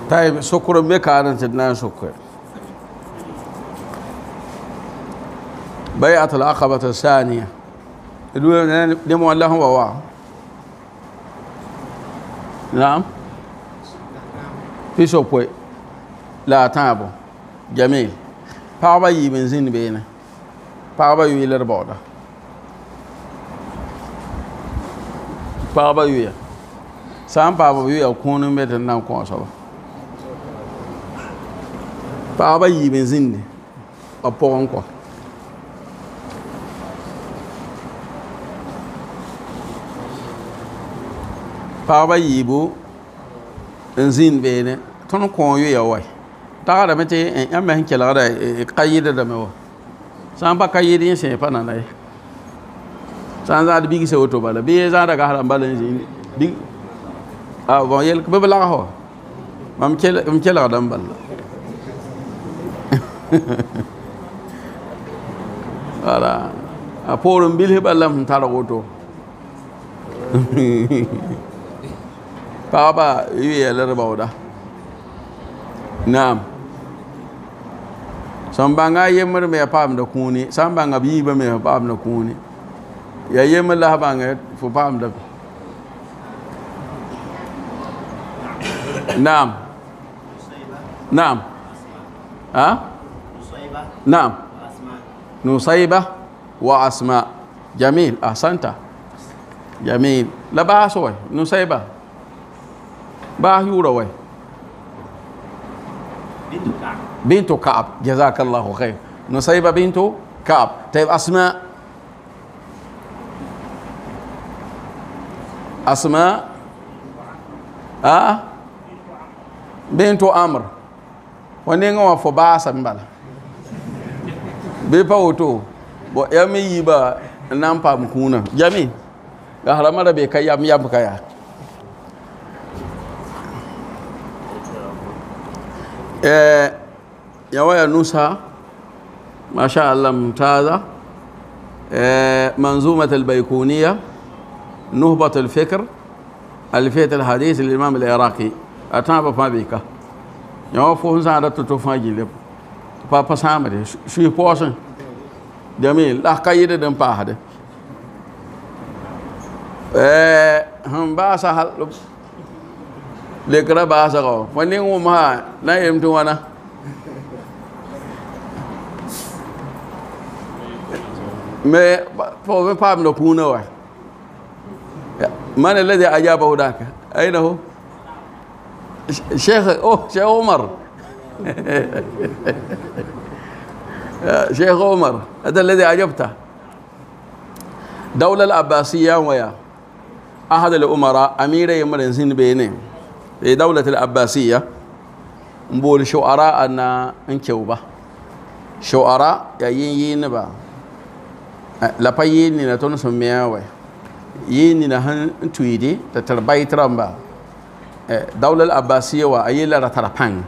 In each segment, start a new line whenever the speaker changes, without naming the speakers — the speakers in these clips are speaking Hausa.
طيب شكرا بك على تدنا شكرا. بيعة العقبة الثانية دموا الله ووا. نعم في شوكوي لا تابو جميل. بابا يبنزين بينا بابا يويلر بودا بابا يويا سام بابا يويا كونن بيتن نام كون سبا بابا يبنزين أبوان كوا بابا يبو انزين بينا تون كون يويا واي تاغا متي ام هن كلا دا قيد دمو سام با قيد ين فانا ناي سان زاد بيغي سوتو بالا بي زاد ga haram balan ji big a bon yel ko be la ho mam kela dam balla wala a porum bil hebalam tara goto baba yele bawda naam sambanga yemmer me pam da kuni sambanga bi ba me pam da kuni ya yemmer la banga fu pam da naam naam ha naam nusayba wa asma jamil ahsanta jamil la ba so nusayba ba yura way بنت كعب جزاك الله خير. نصيبة بنت كعب. طيب أسماء بنت أمر ونينغوا فباسا مبالا بيباوتو بو يامي يبا نامبا مكونا جميل غهرما دا بيكا يام كايا يا نوسا ما شاء الله ممتازة. منظومة البيكونية نهبة الفكر ألفية الحديث للإمام العراقي أتابع فابيكا يا فون زادة تتوفاجي لب بابا سامري شو بوسن جميل لا كايد دم باهده هم باسا هل لكرا باسا كو فني وما لا يمتو أنا ما فوق باب نكونه من الذي أجابه ذاك؟ أين هو؟ شيخ شيخ عمر شيخ عمر هذا الذي أجبته. دولة العباسية ويا أحد الأمراء أمير يمر زين بينهم في دولة العباسية نقول شعراء أن انكوبة شعراء يين با لا بايين نتون سميا وي يين نهن تويدي تتربي ترامبا دولة العباسية وأيلا رتربان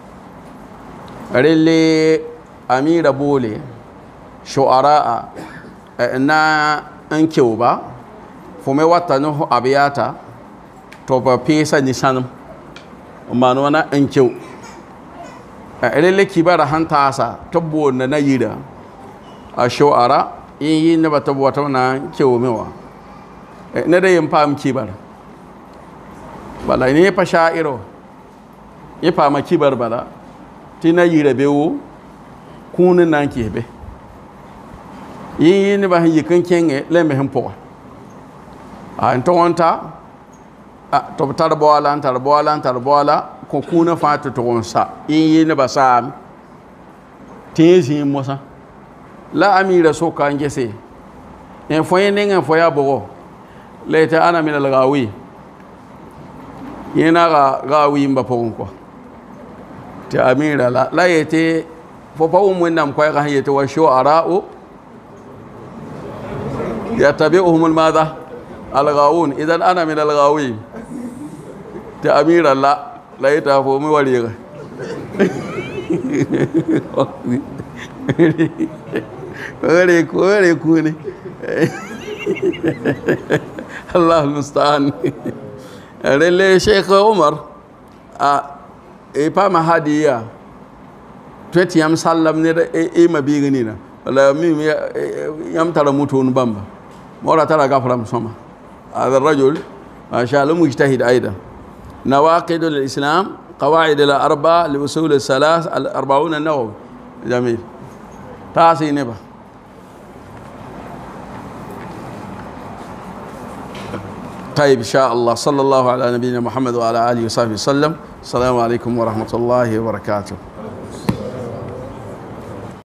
ريلي أمير بولي شعراء نا انكوبا فمي واتنو أبياتا توبا بيسا نسانم مانوانا انكو ريلي كبار هانتاسا تبو ننايدا الشعراء yin na bata wata na kewo mewa na da yin fam kibar bala ne fa sha'iro ya fama kibar bala tina yira bewo kunin nan kebe yin ba yi kan kenge le me hempo a to wonta a to tar boala ko kuna fatu to wonsa yin ba sa tezi mosa la amira soka ngese en foye nenga foya bogo leta ana min al-ghawi yena gawi mba pokon ko te amira la yete fo pa um wendam ko ga yete wa shu'ara'u yatabi'uhum al-madha al-ghawun idan ana min al-ghawi te amira la yeta fo mi waliga وري كوني الله المستعان. رلي شيخ عمر pa ma hadiya twet yam sallam ne ma biginina wala mi yam tara mutun bamba mora tara gafram soma هذا الرجل ما شاء الله مجتهد أيضا. نواقض الإسلام قواعد الأربعة لأصول الثلاث 40 النووي. جميل. تاسي نبا. طيب إن شاء الله. صلى الله على نبينا محمد وعلى آله وصحبه وسلم. السلام عليكم ورحمة الله وبركاته.